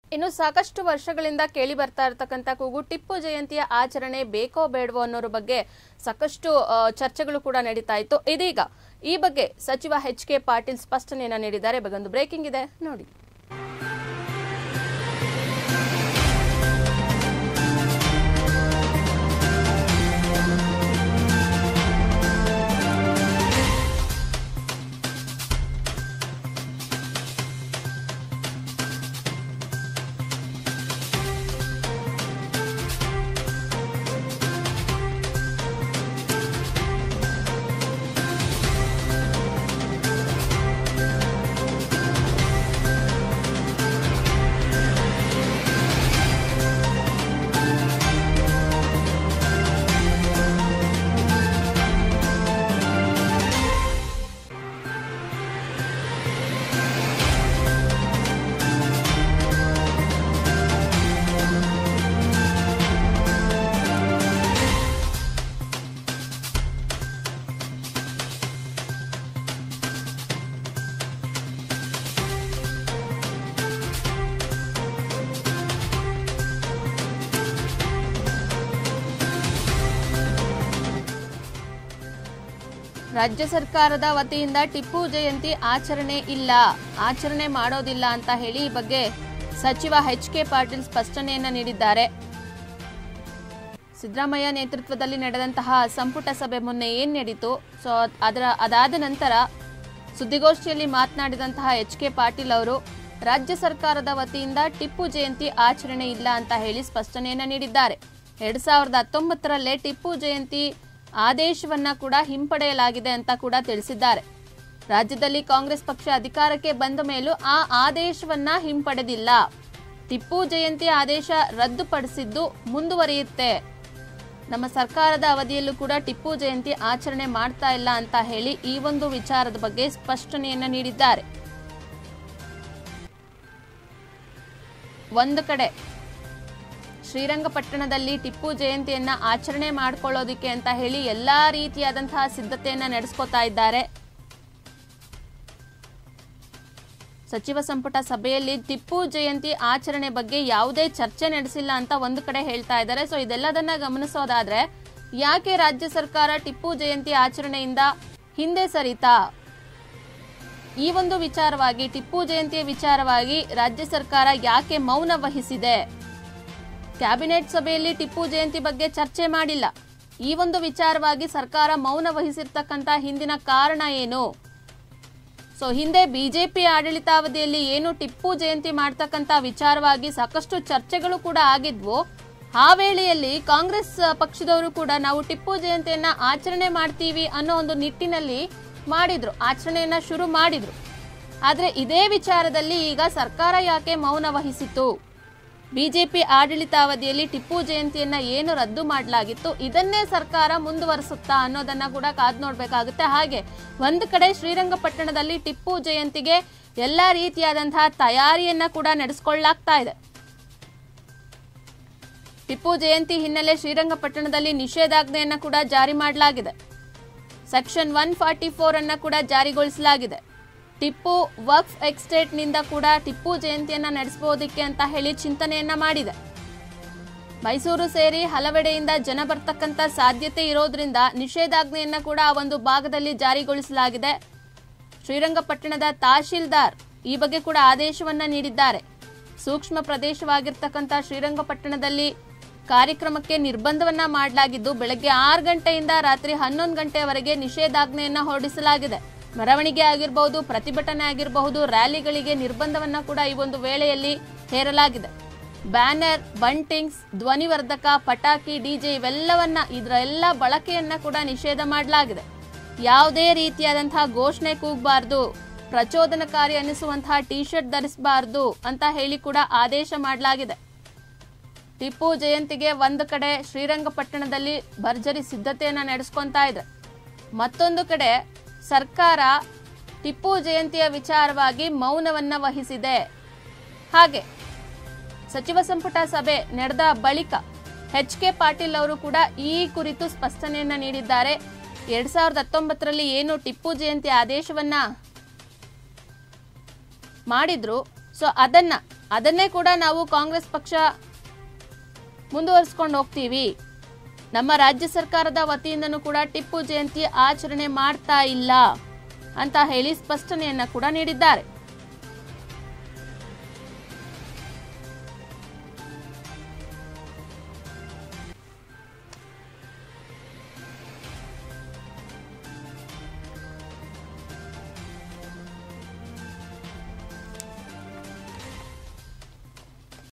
ಇನ್ನು ಸಾಕಷ್ಟು ವರ್ಷಗಳಿಂದ ಕೇಳಿ ಬರ್ತಾ ಇರತಕ್ಕಂತ ಕೂಗು ಟಿಪ್ಪು ಜಯಂತಿಯ ಆಚರಣೆ ಬೇಕೋ ಬೇಡವೋ ಅನ್ನೋರ ಬಗ್ಗೆ ಸಾಕಷ್ಟು ಚರ್ಚೆಗಳು ಕೂಡ ನಡೀತಾ ಇತ್ತು. ಇದೀಗ ಈ ಬಗ್ಗೆ ಸಚಿವ ಎಚ್.ಕೆ. ಪಾಟೀಲ್ ಸ್ಪಷ್ಟನೆಯನ್ನ ನೀಡಿದ್ದಾರೆ. ಒಂದು ಬ್ರೇಕಿಂಗ್ ಇದೆ ನೋಡಿ. ರಾಜ್ಯ ಸರ್ಕಾರದ ವತಿಯಿಂದ ಟಿಪ್ಪು ಜಯಂತಿ ಆಚರಣೆ ಮಾಡೋದಿಲ್ಲ ಅಂತ ಹೇಳಿ ಈ ಬಗ್ಗೆ ಸಚಿವ ಎಚ್.ಕೆ. ಪಾಟೀಲ್ ಸ್ಪಷ್ಟನೆಯನ್ನ ನೀಡಿದ್ದಾರೆ. ಸಿದ್ದರಾಮಯ್ಯ ನೇತೃತ್ವದಲ್ಲಿ ನಡೆದಂತಹ ಸಂಪುಟ ಸಭೆ ಮೊನ್ನೆ ಏನ್ ನಡೀತು, ಸೊ ಅದಾದ ನಂತರ ಸುದ್ದಿಗೋಷ್ಠಿಯಲ್ಲಿ ಮಾತನಾಡಿದಂತಹ ಎಚ್.ಕೆ. ಪಾಟೀಲ್ ಅವರು ರಾಜ್ಯ ಸರ್ಕಾರದ ವತಿಯಿಂದ ಟಿಪ್ಪು ಜಯಂತಿ ಆಚರಣೆ ಇಲ್ಲ ಅಂತ ಹೇಳಿ ಸ್ಪಷ್ಟನೆಯನ್ನ ನೀಡಿದ್ದಾರೆ. 2019ರಲ್ಲೇ ಟಿಪ್ಪು ಜಯಂತಿ ಆದೇಶವನ್ನ ಕೂಡ ಹಿಂಪಡೆಯಲಾಗಿದೆ ಅಂತ ಕೂಡ ತಿಳಿಸಿದ್ದಾರೆ. ರಾಜ್ಯದಲ್ಲಿ ಕಾಂಗ್ರೆಸ್ ಪಕ್ಷ ಅಧಿಕಾರಕ್ಕೆ ಬಂದ ಮೇಲೂ ಆ ಆದೇಶವನ್ನ ಹಿಂಪಡೆದಿಲ್ಲ. ಟಿಪ್ಪು ಜಯಂತಿ ಆದೇಶ ರದ್ದುಪಡಿಸಿದ್ದು ಮುಂದುವರಿಯುತ್ತೆ. ನಮ್ಮ ಸರ್ಕಾರದ ಅವಧಿಯಲ್ಲೂ ಕೂಡ ಟಿಪ್ಪು ಜಯಂತಿ ಆಚರಣೆ ಮಾಡ್ತಾ ಇಲ್ಲ ಅಂತ ಹೇಳಿ ಈ ಒಂದು ವಿಚಾರದ ಬಗ್ಗೆ ಸ್ಪಷ್ಟನೆಯನ್ನ ನೀಡಿದ್ದಾರೆ. ಒಂದು ಕಡೆ ಶ್ರೀರಂಗಪಟ್ಟಣದಲ್ಲಿ ಟಿಪ್ಪು ಜಯಂತಿಯನ್ನ ಆಚರಣೆ ಮಾಡಿಕೊಳ್ಳೋದಿಕ್ಕೆ ಅಂತ ಹೇಳಿ ಎಲ್ಲಾ ರೀತಿಯಾದಂತಹ ಸಿದ್ಧತೆಯನ್ನ ನಡೆಸ್ಕೊತಾ ಇದ್ದಾರೆ. ಸಚಿವ ಸಂಪುಟ ಸಭೆಯಲ್ಲಿ ಟಿಪ್ಪು ಜಯಂತಿ ಆಚರಣೆ ಬಗ್ಗೆ ಯಾವುದೇ ಚರ್ಚೆ ನಡೆಸಿಲ್ಲ ಅಂತ ಒಂದು ಕಡೆ ಹೇಳ್ತಾ ಇದ್ದಾರೆ. ಸೊ ಇದೆಲ್ಲದನ್ನ ಗಮನಿಸೋದಾದ್ರೆ ಯಾಕೆ ರಾಜ್ಯ ಸರ್ಕಾರ ಟಿಪ್ಪು ಜಯಂತಿ ಆಚರಣೆಯಿಂದ ಹಿಂದೆ ಸರಿತಾ? ಈ ಒಂದು ವಿಚಾರವಾಗಿ ಟಿಪ್ಪು ಜಯಂತಿಯ ವಿಚಾರವಾಗಿ ರಾಜ್ಯ ಸರ್ಕಾರ ಯಾಕೆ ಮೌನ ವಹಿಸಿದೆ? ಕ್ಯಾಬಿನೆಟ್ ಸಭೆಯಲ್ಲಿ ಟಿಪ್ಪು ಜಯಂತಿ ಬಗ್ಗೆ ಚರ್ಚೆ ಮಾಡಿಲ್ಲ. ಈ ಒಂದು ವಿಚಾರವಾಗಿ ಸರ್ಕಾರ ಮೌನ ವಹಿಸಿರ್ತಕ್ಕಂಥ ಹಿಂದಿನ ಕಾರಣ ಏನು? ಸೊ ಹಿಂದೆ ಬಿಜೆಪಿ ಆಡಳಿತಾವಧಿಯಲ್ಲಿ ಏನು ಟಿಪ್ಪು ಜಯಂತಿ ಮಾಡ್ತಕ್ಕಂಥ ವಿಚಾರವಾಗಿ ಸಾಕಷ್ಟು ಚರ್ಚೆಗಳು ಕೂಡ ಆಗಿದ್ವು. ಆ ವೇಳೆಯಲ್ಲಿ ಕಾಂಗ್ರೆಸ್ ಪಕ್ಷದವರು ಕೂಡ ನಾವು ಟಿಪ್ಪು ಜಯಂತಿಯನ್ನ ಆಚರಣೆ ಮಾಡ್ತೀವಿ ಅನ್ನೋ ಒಂದು ನಿಟ್ಟಿನಲ್ಲಿ ಆಚರಣೆಯನ್ನ ಶುರು ಮಾಡಿದ್ರು. ಆದ್ರೆ ಇದೇ ವಿಚಾರದಲ್ಲಿ ಈಗ ಸರ್ಕಾರ ಯಾಕೆ ಮೌನ ವಹಿಸಿತು? ಬಿಜೆಪಿ ಆಡಳಿತಾವಧಿಯಲ್ಲಿ ಟಿಪ್ಪು ಜಯಂತಿಯನ್ನ ಏನು ರದ್ದು ಮಾಡಲಾಗಿತ್ತು ಇದನ್ನೇ ಸರ್ಕಾರ ಮುಂದುವರಿಸುತ್ತಾ ಅನ್ನೋದನ್ನ ಕೂಡ ಕಾದು ನೋಡ್ಬೇಕಾಗುತ್ತೆ. ಹಾಗೆ ಒಂದು ಕಡೆ ಶ್ರೀರಂಗಪಟ್ಟಣದಲ್ಲಿ ಟಿಪ್ಪು ಜಯಂತಿಗೆ ಎಲ್ಲಾ ರೀತಿಯಾದಂತಹ ತಯಾರಿಯನ್ನ ಕೂಡ ನಡೆಸಿಕೊಳ್ಳಲಾಗ್ತಾ ಇದೆ. ಟಿಪ್ಪು ಜಯಂತಿ ಹಿನ್ನೆಲೆ ಶ್ರೀರಂಗಪಟ್ಟಣದಲ್ಲಿ ನಿಷೇಧಾಜ್ಞೆಯನ್ನ ಕೂಡ ಜಾರಿ ಮಾಡಲಾಗಿದೆ. ಸೆಕ್ಷನ್ 144 ಅನ್ನ ಕೂಡ ಜಾರಿಗೊಳಿಸಲಾಗಿದೆ. ಟಿಪ್ಪು ವಕ್ಫ್ ಎಸ್ಟೇಟ್ ನಿಂದ ಕೂಡ ಟಿಪ್ಪು ಜಯಂತಿಯನ್ನ ನಡೆಸಬಹುದಕ್ಕೆ ಅಂತ ಹೇಳಿ ಚಿಂತನೆಯನ್ನ ಮಾಡಿದೆ. ಮೈಸೂರು ಸೇರಿ ಹಲವೆಡೆಯಿಂದ ಜನ ಬರ್ತಕ್ಕಂಥ ಸಾಧ್ಯತೆ ಇರೋದ್ರಿಂದ ನಿಷೇಧಾಜ್ಞೆಯನ್ನ ಕೂಡ ಆ ಒಂದು ಭಾಗದಲ್ಲಿ ಜಾರಿಗೊಳಿಸಲಾಗಿದೆ. ಶ್ರೀರಂಗಪಟ್ಟಣದ ತಹಶೀಲ್ದಾರ್ ಈ ಬಗ್ಗೆ ಕೂಡ ಆದೇಶವನ್ನ ನೀಡಿದ್ದಾರೆ. ಸೂಕ್ಷ್ಮ ಪ್ರದೇಶವಾಗಿರ್ತಕ್ಕಂಥ ಶ್ರೀರಂಗಪಟ್ಟಣದಲ್ಲಿ ಕಾರ್ಯಕ್ರಮಕ್ಕೆ ನಿರ್ಬಂಧವನ್ನ ಮಾಡಲಾಗಿದ್ದು ಬೆಳಗ್ಗೆ 6 ಗಂಟೆಯಿಂದ ರಾತ್ರಿ 11 ಗಂಟೆಯವರೆಗೆ ನಿಷೇಧಾಜ್ಞೆಯನ್ನ ಹೊರಡಿಸಲಾಗಿದೆ. ಮೆರವಣಿಗೆ ಆಗಿರಬಹುದು, ಪ್ರತಿಭಟನೆ ಆಗಿರಬಹುದು, ರ್ಯಾಲಿಗಳಿಗೆ ನಿರ್ಬಂಧವನ್ನ ಕೂಡ ಈ ಒಂದು ವೇಳೆಯಲ್ಲಿ ಹೇರಲಾಗಿದೆ. ಬ್ಯಾನರ್, ಬಂಟಿಂಗ್ಸ್, ಧ್ವನಿವರ್ಧಕ, ಪಟಾಕಿ, ಡಿಜೆ ಇದರೆಲ್ಲ ಬಳಕೆಯನ್ನ ಕೂಡ ನಿಷೇಧ ಮಾಡಲಾಗಿದೆ. ಯಾವುದೇ ರೀತಿಯಾದಂತಹ ಘೋಷಣೆ ಕೂಗಬಾರದು, ಪ್ರಚೋದನಕಾರಿ ಅನಿಸುವಂತಹ ಟಿ ಶರ್ಟ್ ಧರಿಸಬಾರದು ಅಂತ ಹೇಳಿ ಕೂಡ ಆದೇಶ ಮಾಡಲಾಗಿದೆ. ಟಿಪ್ಪು ಜಯಂತಿಗೆ ಒಂದು ಕಡೆ ಶ್ರೀರಂಗಪಟ್ಟಣದಲ್ಲಿ ಭರ್ಜರಿ ಸಿದ್ಧತೆಯನ್ನ ನಡೆಸ್ಕೊಂತಾ ಇದೆ. ಮತ್ತೊಂದು ಕಡೆ ಸರ್ಕಾರ ಟಿಪ್ಪು ಜಯಂತಿಯ ವಿಚಾರವಾಗಿ ಮೌನವನ್ನ ವಹಿಸಿದೆ. ಹಾಗೆ ಸಚಿವ ಸಂಪುಟ ಸಭೆ ನಡೆದ ಬಳಿಕ ಎಚ್.ಕೆ. ಪಾಟೀಲ್ ಅವರು ಕೂಡ ಈ ಕುರಿತು ಸ್ಪಷ್ಟನೆಯನ್ನ ನೀಡಿದ್ದಾರೆ. 2019ರಲ್ಲಿ ಏನು ಟಿಪ್ಪು ಜಯಂತಿ ಆದೇಶವನ್ನ ಮಾಡಿದ್ರು, ಸೊ ಅದನ್ನ ಅದನ್ನೇ ಕೂಡ ನಾವು ಕಾಂಗ್ರೆಸ್ ಪಕ್ಷ ಮುಂದುವರಿಸಿಕೊಂಡು ಹೋಗ್ತೀವಿ. ನಮ್ಮ ರಾಜ್ಯ ಸರ್ಕಾರದ ವತಿಯಿಂದನೂ ಕೂಡ ಟಿಪ್ಪು ಜಯಂತಿ ಆಚರಣೆ ಮಾಡ್ತಾ ಇಲ್ಲ ಅಂತ ಹೇಳಿ ಸ್ಪಷ್ಟನೆಯನ್ನ ಕೂಡ ನೀಡಿದ್ದಾರೆ.